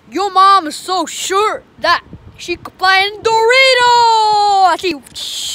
Your mom is so sure that she could fly in Dorito.